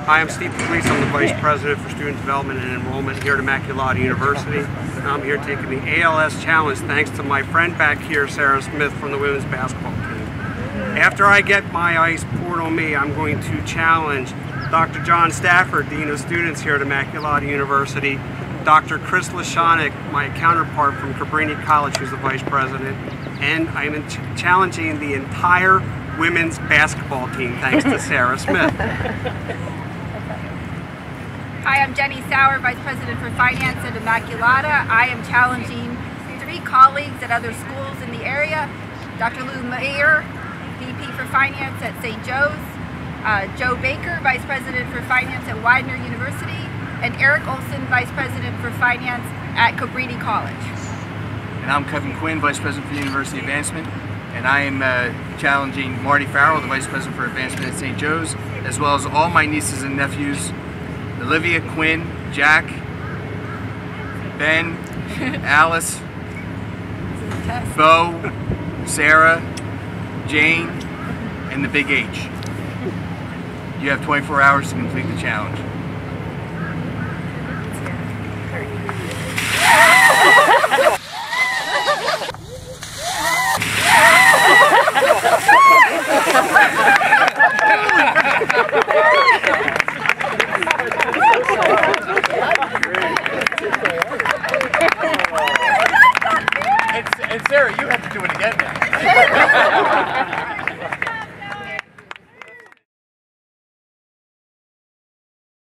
Hi, I'm Steve Pugliese. I'm the Vice President for Student Development and Enrollment here at Immaculata University. And I'm here taking the ALS Challenge thanks to my friend back here, Sara Smith from the women's basketball team. After I get my ice poured on me, I'm going to challenge Dr. John Stafford, Dean of Students here at Immaculata University, Dr. Chris Lashonick, my counterpart from Cabrini College, who's the Vice President, and I'm challenging the entire women's basketball team thanks to Sara Smith. Hi, I'm Jenni Sauer, Vice President for Finance at Immaculata. I am challenging 3 colleagues at other schools in the area. Dr. Lou Mayer, VP for Finance at St. Joe's, Joe Baker, Vice President for Finance at Widener University, and Eric Olson, Vice President for Finance at Cabrini College. And I'm Kevin Quinn, Vice President for University Advancement, and I am challenging Marty Farrell, the Vice President for Advancement at St. Joe's, as well as all my nieces and nephews, Olivia, Quinn, Jack, Ben, Alice, Bo, Sarah, Jane, and the Big H. You have 24 hours to complete the challenge.